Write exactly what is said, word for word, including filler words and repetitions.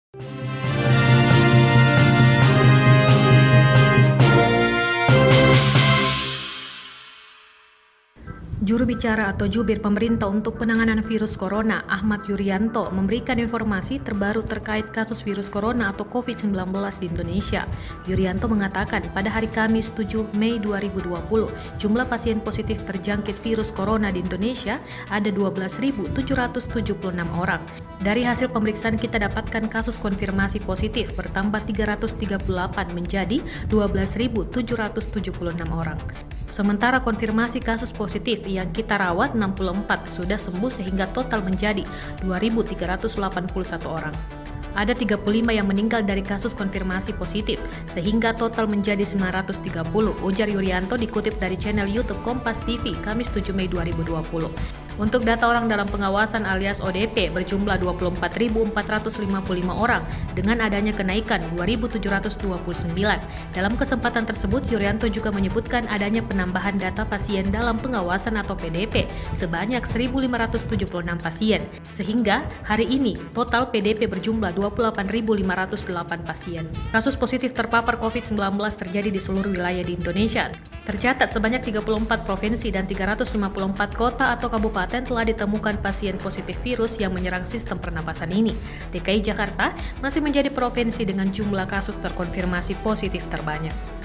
Juru bicara atau jubir pemerintah untuk penanganan virus corona, Ahmad Yuryanto, memberikan informasi terbaru terkait kasus virus corona atau covid sembilan belas di Indonesia. Yuryanto mengatakan pada hari Kamis tujuh Mei dua ribu dua puluh, jumlah pasien positif terjangkit virus corona di Indonesia ada dua belas ribu tujuh ratus tujuh puluh enam orang. Dari hasil pemeriksaan kita dapatkan kasus konfirmasi positif bertambah tiga ratus tiga puluh delapan menjadi dua belas ribu tujuh ratus tujuh puluh enam orang. Sementara konfirmasi kasus positif yang kita rawat enam puluh empat sudah sembuh sehingga total menjadi dua ribu tiga ratus delapan puluh satu orang. Ada tiga puluh lima yang meninggal dari kasus konfirmasi positif, sehingga total menjadi sembilan ratus tiga puluh, ujar Yuryanto dikutip dari channel YouTube Kompas T V, Kamis tujuh Mei dua ribu dua puluh. Untuk data orang dalam pengawasan alias O D P berjumlah dua puluh empat ribu empat ratus lima puluh lima orang dengan adanya kenaikan dua ribu tujuh ratus dua puluh sembilan. Dalam kesempatan tersebut, Yuryanto juga menyebutkan adanya penambahan data pasien dalam pengawasan atau P D P sebanyak seribu lima ratus tujuh puluh enam pasien, sehingga hari ini total P D P berjumlah dua puluh delapan ribu lima ratus delapan pasien. Kasus positif terpapar covid sembilan belas terjadi di seluruh wilayah di Indonesia. Tercatat sebanyak tiga puluh empat provinsi dan tiga ratus lima puluh empat kota atau kabupaten telah ditemukan pasien positif virus yang menyerang sistem pernapasan ini. D K I Jakarta masih menjadi provinsi dengan jumlah kasus terkonfirmasi positif terbanyak.